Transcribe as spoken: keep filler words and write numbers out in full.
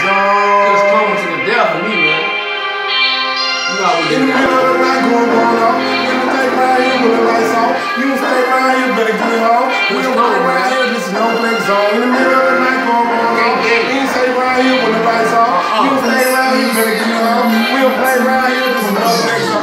It's coming to the death for me, man. You know how we In the middle of the night, going on off. You can stay right here with the lights off. You can stay right here, better get home. We don't play right here, this is no play zone. In the middle of the night, going on off. You can stay right here with the lights off. You can stay right here, better get home. We don't play right here, this is no play zone.